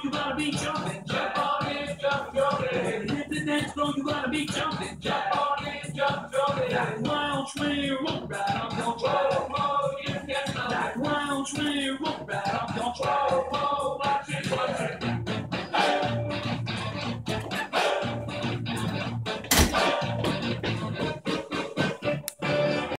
you gotta be jumping. Jump on in, jump, jumping. Hit the dance floor, you gotta be jumping. Jump on in, jump, jumping. Like wild swing, roll right, I'm gonna try. Whoa, whoa, you can like wild swing, roll right, I'm gonna try. Whoa, whoa,